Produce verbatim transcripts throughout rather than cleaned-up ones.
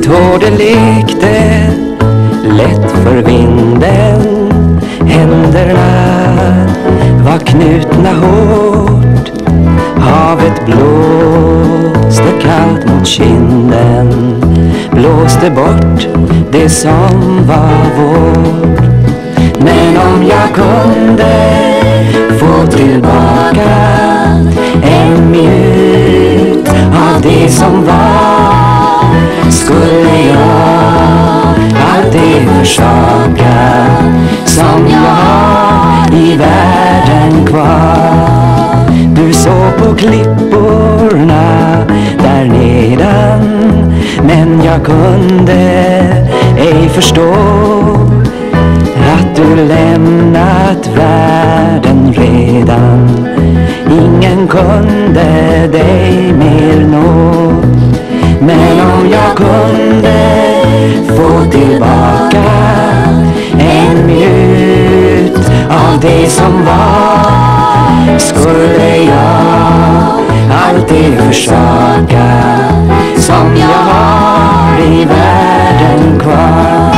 Så det lekte lätt för vinden, händerna var knutna hårt. Havet blåste kallt mot kinden, blåste bort det som var vårt. Men om jag kunde få tillbaka en minut av det som var, skulle jag alltid försaka som jag har i världen kvar. Du såg på klipporna där nedan, men jag kunde ej förstå att du lämnat världen redan. Ingen kunde dig mer nå. Men om jag kunde få tillbaka en minut av det som var, skulle jag alltid försaka som jag har i världen kvar.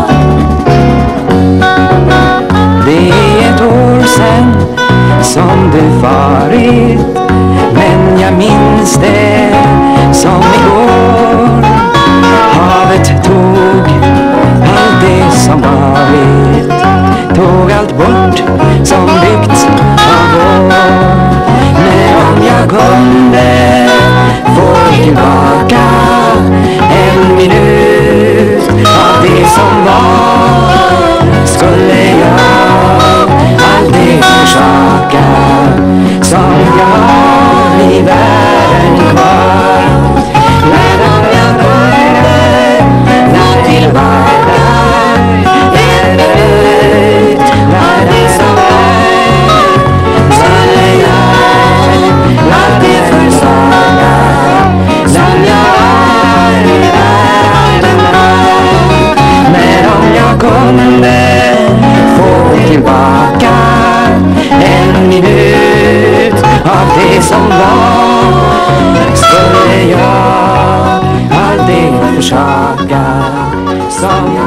Det är ett år sen som du farit, men jag minns det som igår. Havet tog allt det som varit, tog allt bort som byggts av år. Men om jag kunde få tillbaka en minut av det som var, skulle jag alltid försaka som jag har i världen kvar. Men om jag kunde få tillbaka en minut av det som är, skulle jag alltid försaka som jag har i världen kvar. Men om jag kunde få tillbaka en minut av det som var, skulle jag alltid försaka som